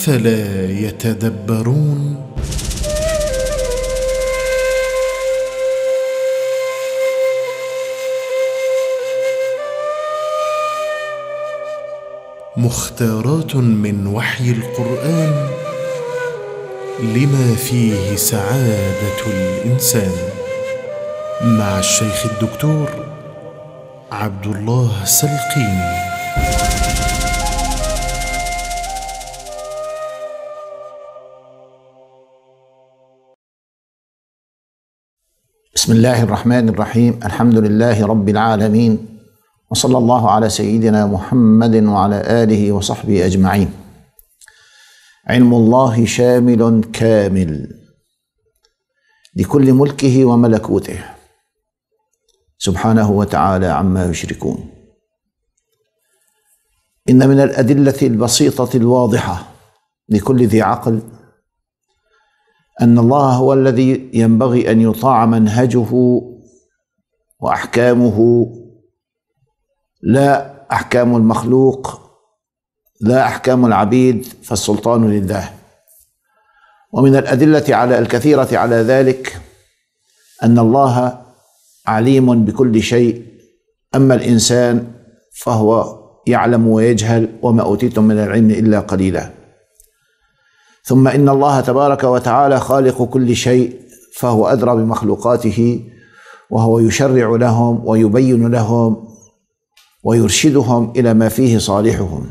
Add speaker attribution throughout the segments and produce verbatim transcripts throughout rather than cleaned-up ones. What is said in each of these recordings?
Speaker 1: أفلا يتدبرون مختارات من وحي القرآن لما فيه سعادة الإنسان، مع الشيخ الدكتور عبد الله سلقيني.
Speaker 2: بسم الله الرحمن الرحيم. الحمد لله رب العالمين، وصلى الله على سيدنا محمد وعلى آله وصحبه أجمعين. علم الله شامل كامل لكل ملكه وملكوته سبحانه وتعالى عما يشركون. إن من الأدلة البسيطة الواضحة لكل ذي عقل أن الله هو الذي ينبغي أن يطاع منهجه وأحكامه، لا أحكام المخلوق، لا أحكام العبيد، فالسلطان لله. ومن الأدلة على الكثيرة على ذلك أن الله عليم بكل شيء، أما الإنسان فهو يعلم ويجهل، وما أوتيتم من العلم إلا قليلا. ثم إن الله تبارك وتعالى خالق كل شيء، فهو أدرى بمخلوقاته، وهو يشرع لهم ويبين لهم ويرشدهم إلى ما فيه صالحهم.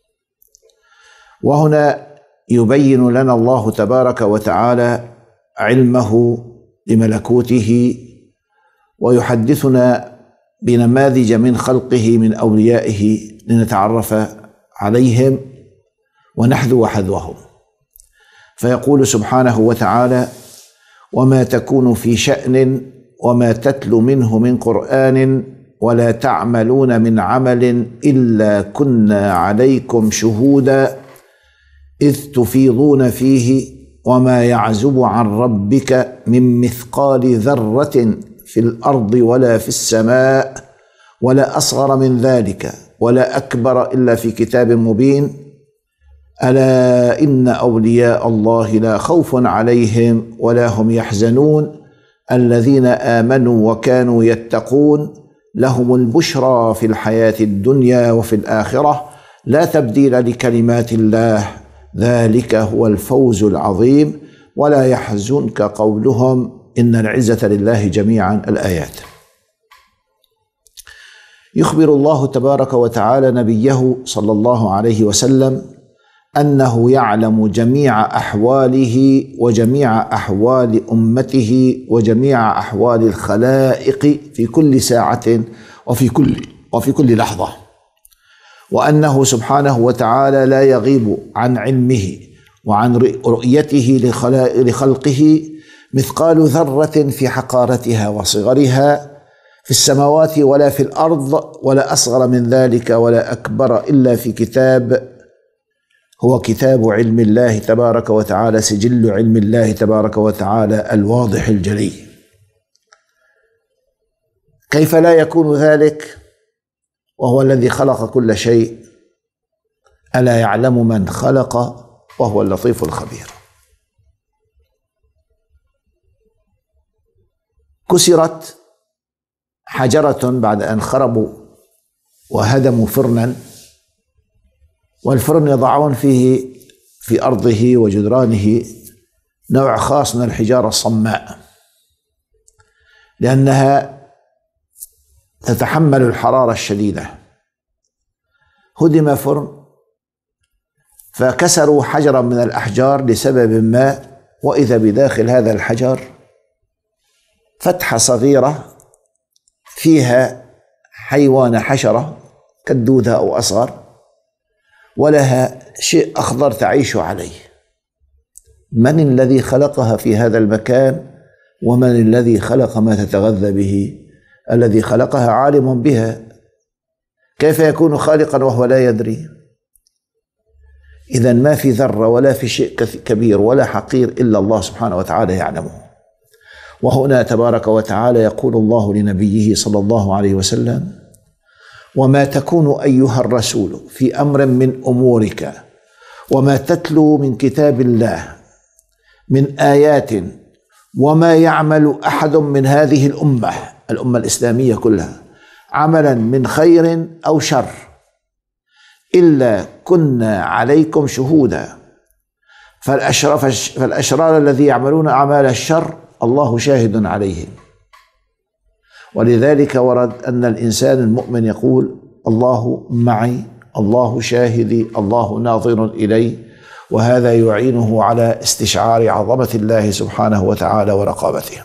Speaker 2: وهنا يبين لنا الله تبارك وتعالى علمه لملكوته، ويحدثنا بنماذج من خلقه من أوليائه لنتعرف عليهم ونحذو حذوهم. فيقول سبحانه وتعالى: وما تكون في شأن وما تتلو منه من قرآن ولا تعملون من عمل إلا كنا عليكم شهودا إذ تفيضون فيه وما يعزب عن ربك من مثقال ذرة في الأرض ولا في السماء ولا أصغر من ذلك ولا أكبر إلا في كتاب مبين ألا إن أولياء الله لا خوف عليهم ولا هم يحزنون الذين آمنوا وكانوا يتقون لهم البشرى في الحياة الدنيا وفي الآخرة لا تبديل لكلمات الله ذلك هو الفوز العظيم ولا يحزنك قولهم إن العزة لله جميعا. الآيات. يخبر الله تبارك وتعالى نبيه صلى الله عليه وسلم أنه يعلم جميع أحواله وجميع أحوال أمته وجميع أحوال الخلائق في كل ساعة وفي كل وفي كل لحظة، وأنه سبحانه وتعالى لا يغيب عن علمه وعن رؤيته لخلقه مثقال ذرة في حقارتها وصغرها في السماوات ولا في الأرض ولا أصغر من ذلك ولا أكبر إلا في كتاب هو كتاب علم الله تبارك وتعالى، سجل علم الله تبارك وتعالى الواضح الجلي. كيف لا يكون ذلك وهو الذي خلق كل شيء؟ ألا يعلم من خلق وهو اللطيف الخبير. كسرت حجرة بعد أن خربوا وهدموا فرنا، والفرن يضعون فيه في أرضه وجدرانه نوع خاص من الحجارة الصماء لأنها تتحمل الحرارة الشديدة. هدم فرن فكسروا حجرا من الأحجار لسبب ما، وإذا بداخل هذا الحجر فتحة صغيرة فيها حيوان حشرة كالدودة أو أصغر، ولها شيء أخضر تعيش عليه. من الذي خلقها في هذا المكان؟ ومن الذي خلق ما تتغذى به؟ الذي خلقها عالم بها. كيف يكون خالقا وهو لا يدري؟ إذن ما في ذرة ولا في شيء كبير ولا حقير إلا الله سبحانه وتعالى يعلمه. وهنا تبارك وتعالى يقول الله لنبيه صلى الله عليه وسلم: وما تكون أيها الرسول في أمر من أمورك وما تتلو من كتاب الله من آيات وما يعمل أحد من هذه الأمة الأمة الإسلامية كلها عملا من خير أو شر إلا كنا عليكم شهودا فالأشرار الذي يعملون أعمال الشر الله شاهد عليهم. ولذلك ورد أن الإنسان المؤمن يقول الله معي، الله شاهدي، الله ناظر إلي، وهذا يعينه على استشعار عظمة الله سبحانه وتعالى ورقابته.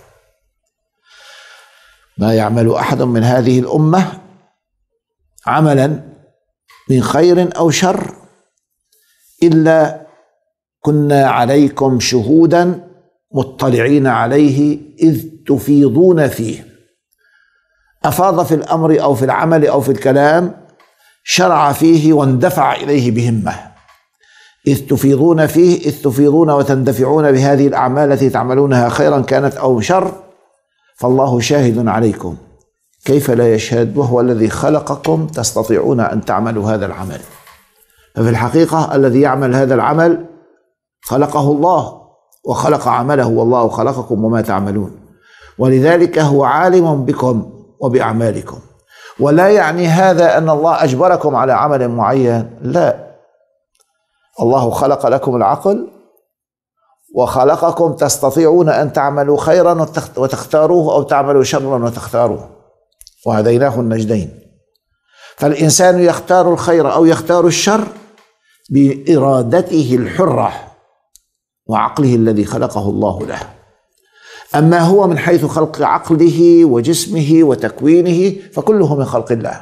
Speaker 2: ما يعمل أحد من هذه الأمة عملا من خير أو شر إلا كنا عليكم شهودا مطلعين عليه إذ تفيضون فيه. أفاض في الأمر أو في العمل أو في الكلام، شرع فيه واندفع إليه بهمة. إذ تفيضون فيه، إذ تفيضون وتندفعون بهذه الأعمال التي تعملونها خيرا كانت أو شر، فالله شاهد عليكم. كيف لا يشهد وهو الذي خلقكم تستطيعون أن تعملوا هذا العمل؟ ففي الحقيقة الذي يعمل هذا العمل خلقه الله وخلق عمله، والله خلقكم وما تعملون، ولذلك هو عالم بكم وبأعمالكم. ولا يعني هذا أن الله أجبركم على عمل معين، لا، الله خلق لكم العقل وخلقكم تستطيعون أن تعملوا خيرا وتختاروه أو تعملوا شرا وتختاروه، وهديناه النجدين. فالإنسان يختار الخير أو يختار الشر بإرادته الحرة وعقله الذي خلقه الله له. أما هو من حيث خلق عقله وجسمه وتكوينه فكله من خلق الله.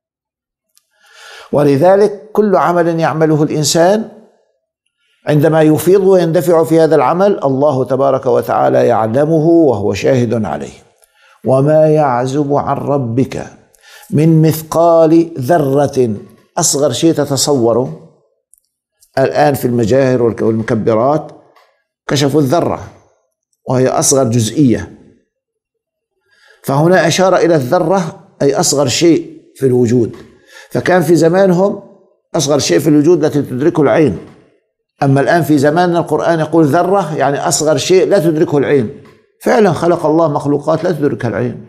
Speaker 2: ولذلك كل عمل يعمله الإنسان عندما يفيض ويندفع في هذا العمل الله تبارك وتعالى يعلمه وهو شاهد عليه. وما يعزب عن ربك من مثقال ذرة، أصغر شيء تتصوره الآن في المجاهر والمكبرات كشفوا الذرة وهي أصغر جزئية، فهنا أشار إلى الذرة أي أصغر شيء في الوجود. فكان في زمانهم أصغر شيء في الوجود التي تدركه العين، أما الآن في زماننا القرآن يقول ذرة يعني أصغر شيء لا تدركه العين. فعلا خلق الله مخلوقات لا تدركها العين.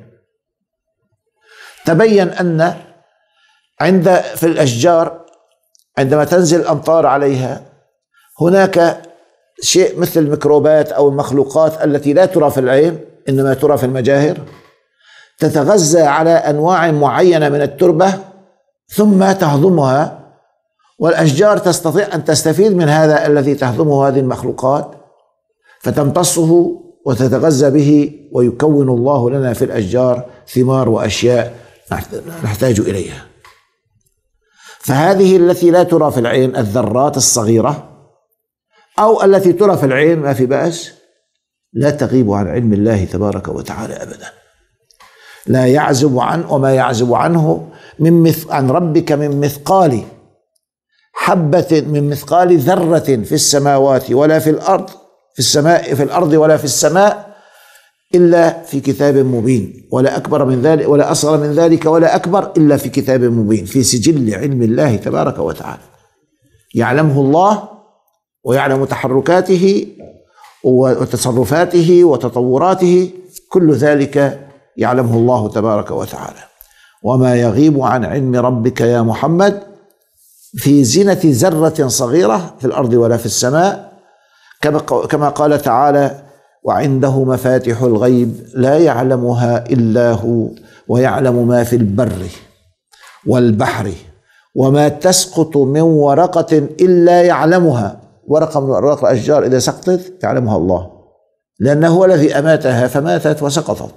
Speaker 2: تبين أن عند في الأشجار عندما تنزل الأمطار عليها هناك شيء مثل الميكروبات أو المخلوقات التي لا ترى في العين إنما ترى في المجاهر، تتغذى على أنواع معينة من التربة ثم تهضمها، والأشجار تستطيع أن تستفيد من هذا الذي تهضمه هذه المخلوقات فتمتصه وتتغذى به، ويكون الله لنا في الأشجار ثمار وأشياء نحتاج إليها. فهذه التي لا ترى في العين الذرات الصغيرة أو التي ترى في العين ما في بأس، لا تغيب عن علم الله تبارك وتعالى أبدا. لا يعزب عن وما يعزب عنه من مث عن ربك من مثقال حبة، من مثقال ذرة في السماوات ولا في الأرض، في السماء في الأرض ولا في السماء إلا في كتاب مبين، ولا أكبر من ذلك ولا أصغر من ذلك ولا أكبر إلا في كتاب مبين، في سجل علم الله تبارك وتعالى. يعلمه الله ويعلم تحركاته وتصرفاته وتطوراته، كل ذلك يعلمه الله تبارك وتعالى. وما يغيب عن علم ربك يا محمد في زنة ذرة صغيرة في الأرض ولا في السماء، كما قال تعالى وعنده مفاتح الغيب لا يعلمها إلا هو ويعلم ما في البر والبحر وما تسقط من ورقة إلا يعلمها. ورقة من ورق الأشجار إذا سقطت يعلمها الله، لأنه هو الذي أماتها فماتت وسقطت.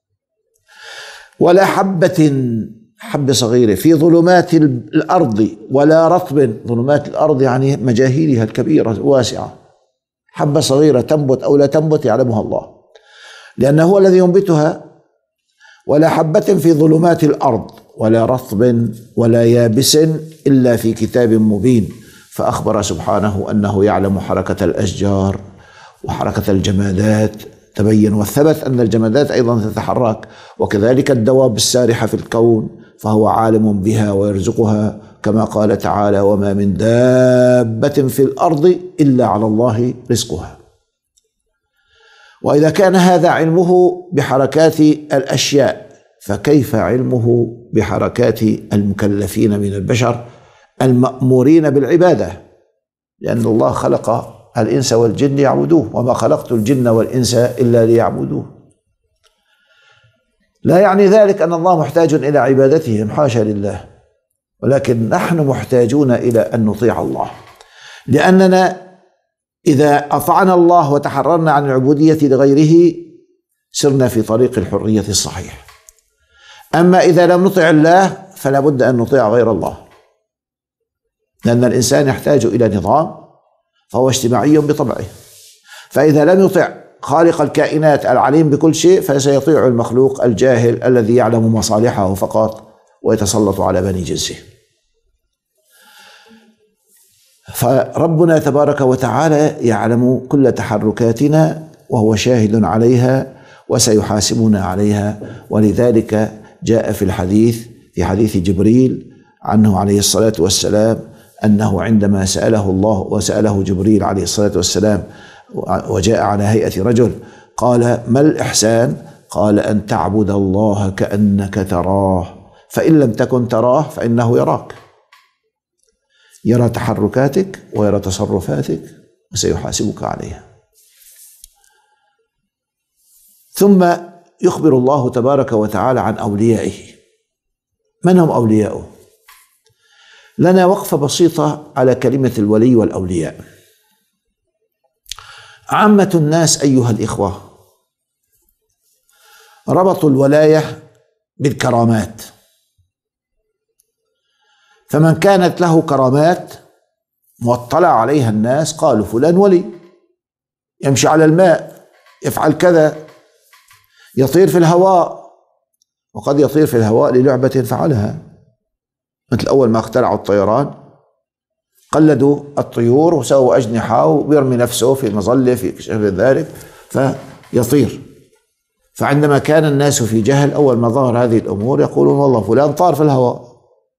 Speaker 2: ولا حبة، حبة صغيرة في ظلمات الأرض ولا رطب، ظلمات الأرض يعني مجاهيلها الكبيرة واسعة، حبة صغيرة تنبت أو لا تنبت يعلمها الله لأنه هو الذي ينبتها. ولا حبة في ظلمات الأرض ولا رطب ولا يابس إلا في كتاب مبين. فأخبر سبحانه أنه يعلم حركة الأشجار وحركة الجمادات، تبين وثبت أن الجمادات أيضا تتحرك، وكذلك الدواب السارحة في الكون فهو عالم بها ويرزقها كما قال تعالى: وما من دابة في الأرض إلا على الله رزقها. وإذا كان هذا علمه بحركات الأشياء، فكيف علمه بحركات المكلفين من البشر المأمورين بالعبادة؟ لأن الله خلق الإنس والجن ليعبدوه، وما خلقت الجن والإنس إلا ليعبدوه. لا يعني ذلك أن الله محتاج إلى عبادتهم، حاشا لله، ولكن نحن محتاجون إلى أن نطيع الله، لأننا إذا أطعنا الله وتحررنا عن العبودية لغيره سرنا في طريق الحرية الصحيح. أما إذا لم نطع الله فلا بد أن نطيع غير الله، لأن الإنسان يحتاج إلى نظام، فهو اجتماعي بطبعه، فإذا لم يطع خالق الكائنات العليم بكل شيء فسيطيع المخلوق الجاهل الذي يعلم مصالحه فقط ويتسلط على بني جنسه. فربنا تبارك وتعالى يعلم كل تحركاتنا وهو شاهد عليها وسيحاسبنا عليها. ولذلك جاء في الحديث في حديث جبريل عنه عليه الصلاة والسلام أنه عندما سأله الله وسأله جبريل عليه الصلاة والسلام وجاء على هيئة رجل قال: ما الإحسان؟ قال: أن تعبد الله كأنك تراه، فإن لم تكن تراه فإنه يراك، يرى تحركاتك ويرى تصرفاتك وسيحاسبك عليها. ثم يخبر الله تبارك وتعالى عن أوليائه. من هم أولياؤه؟ لنا وقفة بسيطة على كلمة الولي والأولياء. عامة الناس أيها الإخوة ربطوا الولاية بالكرامات، فمن كانت له كرامات مطلع عليها الناس قالوا فلان ولي، يمشي على الماء، يفعل كذا، يطير في الهواء، وقد يطير في الهواء للعبة فعلها، مثل أول ما اخترعوا الطيران قلدوا الطيور وسووا أجنحة وبيرمي نفسه في مظلة في شبه ذلك فيطير. فعندما كان الناس في جهل أول ما ظهر هذه الأمور يقولون والله فلان طار في الهواء.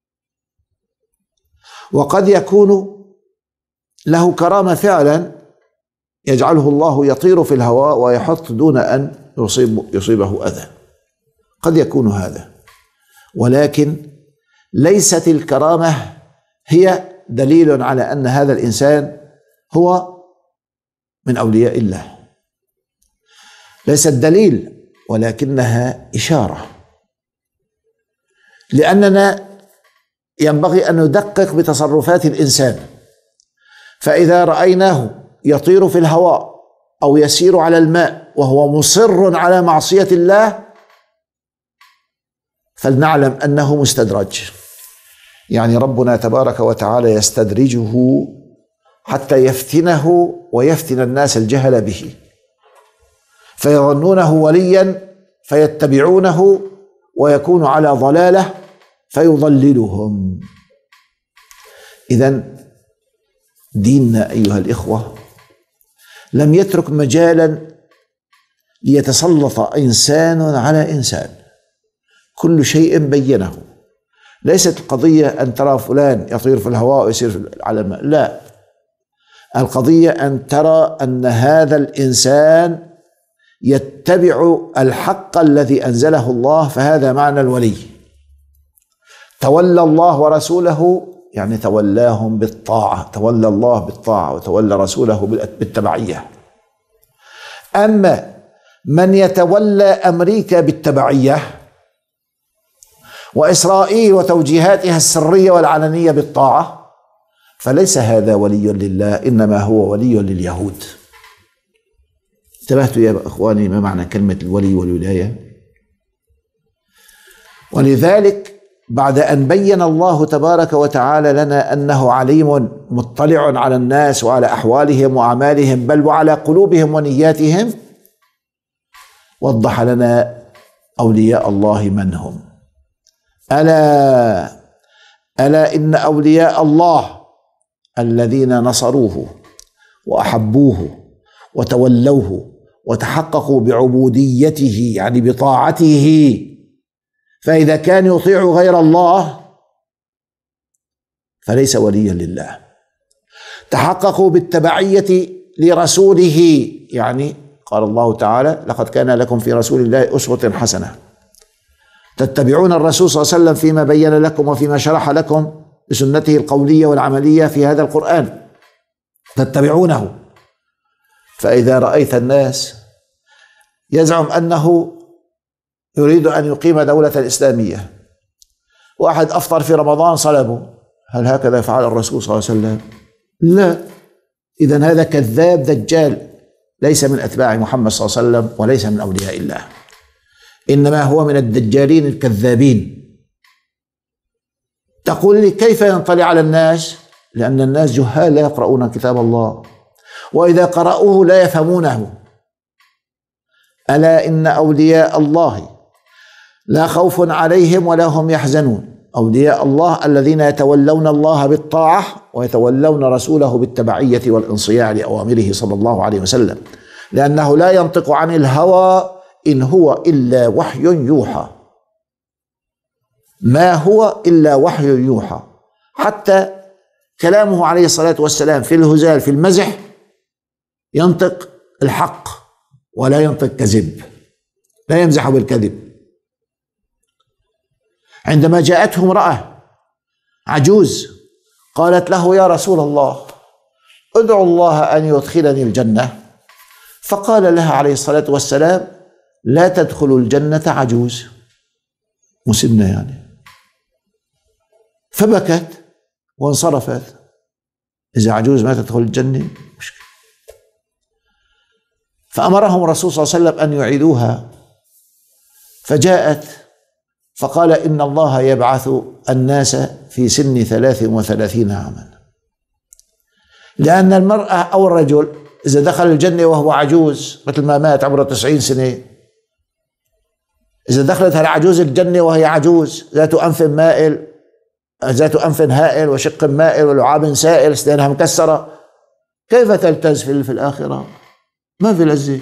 Speaker 2: وقد يكون له كرامة فعلا يجعله الله يطير في الهواء ويحط دون أن يصيب يصيبه أذى، قد يكون هذا، ولكن ليست الكرامة هي دليل على أن هذا الإنسان هو من أولياء الله، ليست دليل ولكنها إشارة، لأننا ينبغي أن ندقق بتصرفات الإنسان، فإذا رأيناه يطير في الهواء أو يسير على الماء وهو مصر على معصية الله فلنعلم أنه مستدرج، يعني ربنا تبارك وتعالى يستدرجه حتى يفتنه ويفتن الناس الجهل به، فيظنونه وليا فيتبعونه ويكون على ضلاله فيضللهم. إذن ديننا أيها الإخوة لم يترك مجالا ليتسلط إنسان على إنسان، كل شيء بينه. ليست القضية أن ترى فلان يطير في الهواء ويسير على الماء، لا، القضية أن ترى أن هذا الإنسان يتبع الحق الذي أنزله الله، فهذا معنى الولي. تولى الله ورسوله يعني تولاهم بالطاعة، تولى الله بالطاعة وتولى رسوله بالتبعية. أما من يتولى أمريكا بالتبعية وإسرائيل وتوجيهاتها السرية والعلنية بالطاعة فليس هذا ولي لله، إنما هو ولي لليهود. انتبهتوا يا إخواني ما معنى كلمة الولي والولاية؟ ولذلك بعد أن بين الله تبارك وتعالى لنا أنه عليم مطلع على الناس وعلى أحوالهم وأعمالهم بل وعلى قلوبهم ونياتهم، وضح لنا أولياء الله من هم. ألا ألا إن أولياء الله الذين نصروه وأحبوه وتولوه وتحققوا بعبوديته يعني بطاعته، فإذا كان يطيع غير الله فليس وليا لله. تحققوا بالتبعية لرسوله، يعني قال الله تعالى: لقد كان لكم في رسول الله أسوة حسنة. تتبعون الرسول صلى الله عليه وسلم فيما بين لكم وفيما شرح لكم بسنته القولية والعملية في هذا القرآن، تتبعونه. فإذا رأيت الناس يزعم أنه يريد أن يقيم دولة إسلامية، واحد أفطر في رمضان صلبه، هل هكذا فعل الرسول صلى الله عليه وسلم؟ لا. إذن هذا كذاب دجال، ليس من أتباع محمد صلى الله عليه وسلم وليس من أولياء الله، إنما هو من الدجالين الكذابين. تقول لي كيف ينطلع على الناس؟ لأن الناس جهال لا يقرؤون كتاب الله، وإذا قرأوه لا يفهمونه. ألا إن أولياء الله لا خوف عليهم ولا هم يحزنون. أولياء الله الذين يتولون الله بالطاعة ويتولون رسوله بالتبعية والانصياع لأوامره صلى الله عليه وسلم، لأنه لا ينطق عن الهوى إن هو إلا وحي يوحى. ما هو إلا وحي يوحى. حتى كلامه عليه الصلاة والسلام في الهزال في المزح ينطق الحق ولا ينطق كذب، لا يمزح بالكذب. عندما جاءته امرأة عجوز قالت له: يا رسول الله، ادعو الله أن يدخلني الجنة. فقال لها عليه الصلاة والسلام: لا تدخل الجنة عجوز، مسنة يعني. فبكت وانصرفت. إذا عجوز ما تدخل الجنة مشكلة. فأمرهم الرسول صلى الله عليه وسلم أن يعيدوها، فجاءت فقال: إن الله يبعث الناس في سن ثلاث وثلاثين عاما، لأن المرأة أو الرجل إذا دخل الجنة وهو عجوز مثل ما مات عمره تسعين سنة، إذا دخلت العجوز الجنة وهي عجوز ذات أنف مائل ذات أنف هائل وشق مائل ولعاب سائل أسنانها مكسرة، كيف تلتز في الآخرة؟ ما في لذة.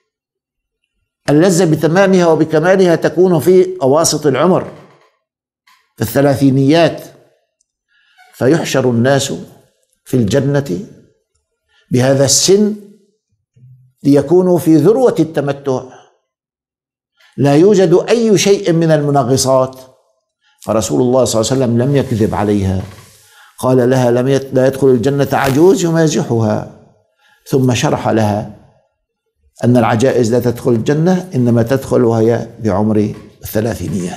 Speaker 2: اللذة بتمامها وبكمالها تكون في أواسط العمر، في الثلاثينيات. فيحشر الناس في الجنة بهذا السن ليكونوا في ذروة التمتع، لا يوجد أي شيء من المنغصات. فرسول الله صلى الله عليه وسلم لم يكذب عليها، قال لها: لم يت... لا يدخل الجنة عجوز يمازحها. ثم شرح لها أن العجائز لا تدخل الجنة، إنما تدخل وهي بعمر الثلاثينيات.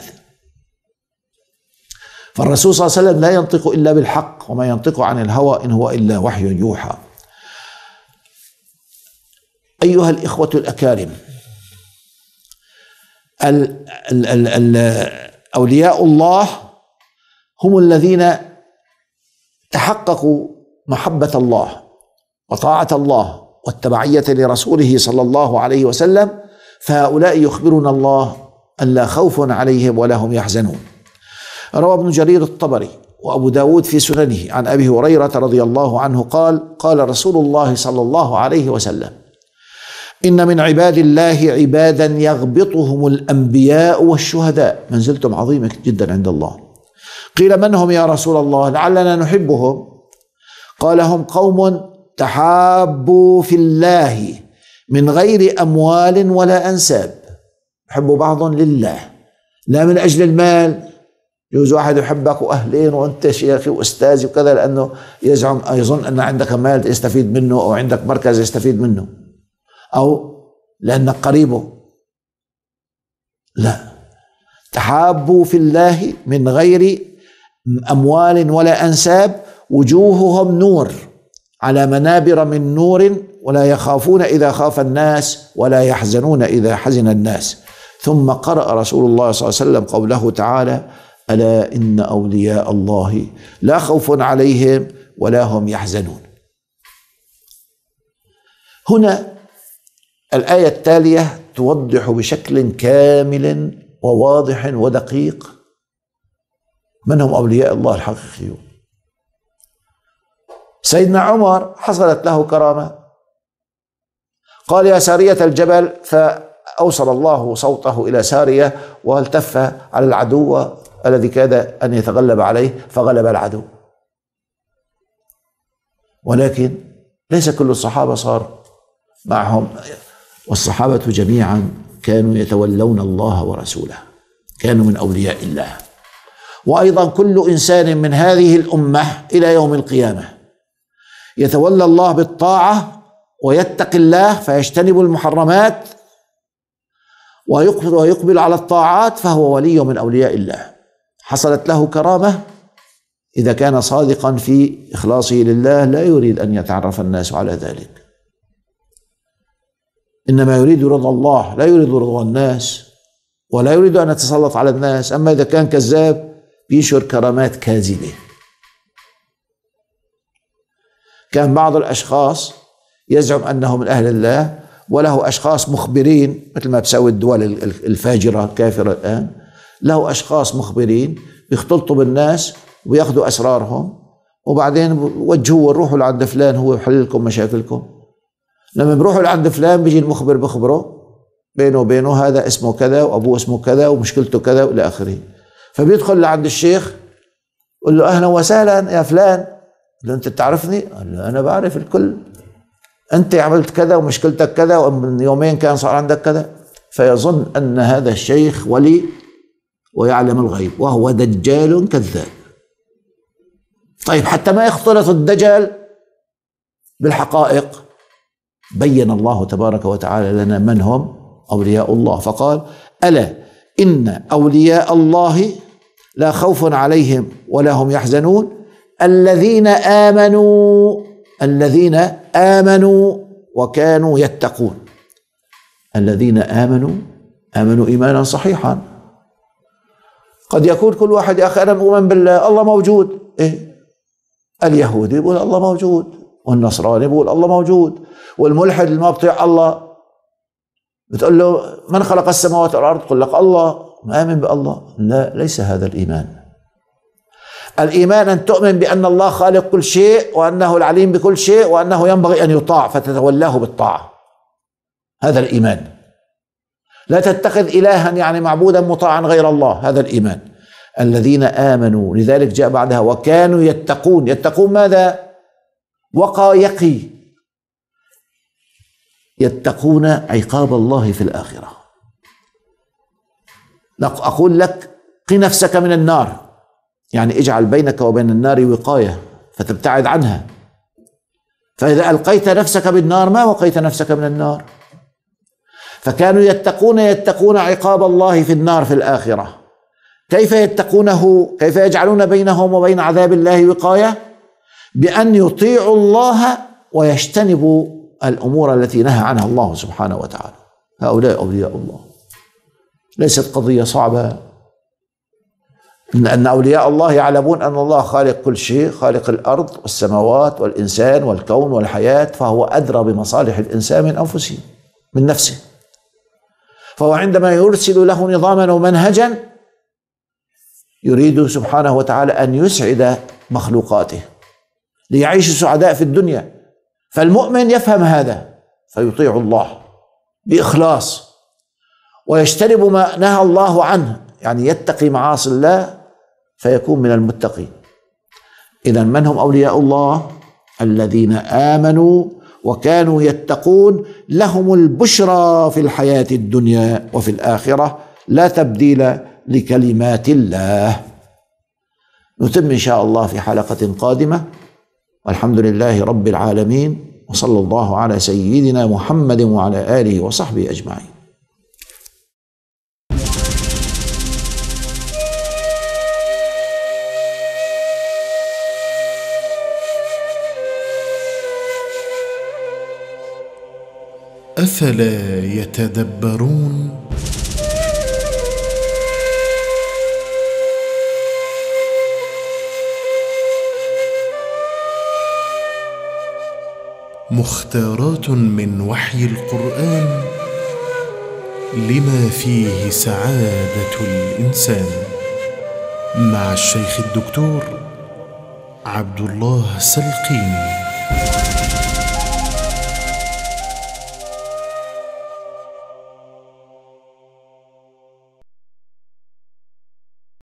Speaker 2: فالرسول صلى الله عليه وسلم لا ينطق إلا بالحق، وما ينطق عن الهوى إن هو إلا وحي يوحى. أيها الإخوة الأكارم، ال ال ال ال أولياء الله هم الذين تحققوا محبة الله وطاعة الله والتبعية لرسوله صلى الله عليه وسلم، فهؤلاء يخبرنا الله أن لا خوف عليهم ولا هم يحزنون. روى ابن جرير الطبري وأبو داود في سننه عن أبي هريرة رضي الله عنه قال: قال رسول الله صلى الله عليه وسلم: إن من عباد الله عبادا يغبطهم الأنبياء والشهداء، منزلتهم عظيمة جدا عند الله. قيل: من هم يا رسول الله؟ لعلنا نحبهم. قال: هم قوم تحابوا في الله من غير أموال ولا أنساب، يحبوا بعضهم لله لا من أجل المال. يجوز واحد يحبك وأهلين وأنت شيخي وأستاذي وكذا لأنه يزعم يظن أن عندك مال يستفيد منه أو عندك مركز يستفيد منه أو لأنك قريبه. لا، تحابوا في الله من غير أموال ولا أنساب، وجوههم نور على منابر من نور، ولا يخافون إذا خاف الناس ولا يحزنون إذا حزن الناس. ثم قرأ رسول الله صلى الله عليه وسلم قوله تعالى: ألا إن أولياء الله لا خوف عليهم ولا هم يحزنون. هنا الآية التالية توضح بشكل كامل وواضح ودقيق من هم أولياء الله الحقيقيون. سيدنا عمر حصلت له كرامة، قال: يا سارية الجبل، فأوصل الله صوته إلى سارية والتف على العدو الذي كاد أن يتغلب عليه فغلب العدو. ولكن ليس كل الصحابة صار معهم، والصحابة جميعا كانوا يتولون الله ورسوله، كانوا من أولياء الله. وأيضا كل إنسان من هذه الأمة إلى يوم القيامة يتولى الله بالطاعة ويتقي الله فيجتنب المحرمات ويقبل على الطاعات فهو ولي من أولياء الله، حصلت له كرامة إذا كان صادقا في إخلاصه لله، لا يريد أن يتعرف الناس على ذلك، إنما يريد رضا الله، لا يريد رضا الناس، ولا يريد أن يتسلط على الناس. أما إذا كان كذاب بيشر كرامات كاذبة. كان بعض الأشخاص يزعم أنه من أهل الله، وله أشخاص مخبرين مثل ما بسوي الدول الفاجرة الكافرة الآن، له أشخاص مخبرين بيختلطوا بالناس وياخذوا أسرارهم، وبعدين وجهوا وروحوا لعند فلان هو يحل لكم مشاكلكم. لما بروحوا لعند فلان بيجي المخبر بخبره بينه وبينه هذا اسمه كذا وأبوه اسمه كذا ومشكلته كذا وإلى آخره. فبيدخل لعند الشيخ يقول له أهلا وسهلا يا فلان، قال له أنت تعرفني؟ قال له أنا بعرف الكل، أنت عملت كذا ومشكلتك كذا ومن يومين كان صار عندك كذا. فيظن أن هذا الشيخ ولي ويعلم الغيب، وهو دجال كذاب. طيب حتى ما يختلط الدجال بالحقائق بين الله تبارك وتعالى لنا من هم أولياء الله، فقال ألا إن أولياء الله لا خوف عليهم ولا هم يحزنون الذين آمنوا الذين آمنوا وكانوا يتقون. الذين آمنوا آمنوا إيمانا صحيحا. قد يكون كل واحد يا أخي أنا مؤمن بالله، الله موجود، إيه؟ اليهودي يقول الله موجود، والنصراني يقول الله موجود، والملحد اللي ما بطيع الله بتقول له من خلق السماوات والأرض؟ يقول لك الله، مآمن بالله. لا، ليس هذا الإيمان. الإيمان أن تؤمن بأن الله خالق كل شيء، وأنه العليم بكل شيء، وأنه ينبغي أن يطاع فتتولاه بالطاعة. هذا الإيمان. لا تتخذ إلها يعني معبودا مطاعا غير الله، هذا الإيمان. الذين آمنوا، لذلك جاء بعدها وكانوا يتقون. يتقون ماذا؟ وقى يقي، يتقون عقاب الله في الآخرة. أقول لك قي نفسك من النار، يعني اجعل بينك وبين النار وقاية فتبتعد عنها. فإذا ألقيت نفسك بالنار ما وقيت نفسك من النار. فكانوا يتقون يتقون عقاب الله في النار في الآخرة. كيف يتقونه؟ كيف يجعلون بينهم وبين عذاب الله وقاية؟ بأن يطيعوا الله ويجتنبوا الأمور التي نهى عنها الله سبحانه وتعالى. هؤلاء أولياء الله. ليست قضية صعبة، أن أولياء الله يعلمون أن الله خالق كل شيء، خالق الأرض والسماوات والإنسان والكون والحياة، فهو أدرى بمصالح الإنسان من أنفسه من نفسه. فهو عندما يرسل له نظاما ومنهجا يريد سبحانه وتعالى أن يسعد مخلوقاته ليعيشوا سعداء في الدنيا. فالمؤمن يفهم هذا فيطيع الله بإخلاص ويجتنب ما نهى الله عنه، يعني يتقي معاصي الله فيكون من المتقين. إذن من هم أولياء الله؟ الذين آمنوا وكانوا يتقون لهم البشرى في الحياة الدنيا وفي الآخرة لا تبديل لكلمات الله. نتم إن شاء الله في حلقة قادمة، والحمد لله رب العالمين، وصلى الله على سيدنا محمد وعلى آله وصحبه أجمعين.
Speaker 1: أفلا يتدبرون مختارات من وحي القرآن لما فيه سعادة الإنسان، مع الشيخ الدكتور عبد الله سلقيني.